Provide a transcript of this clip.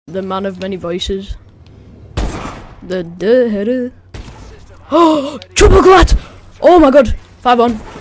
The man of many voices. The header. Oh, triple glut! Oh my god! 5-1.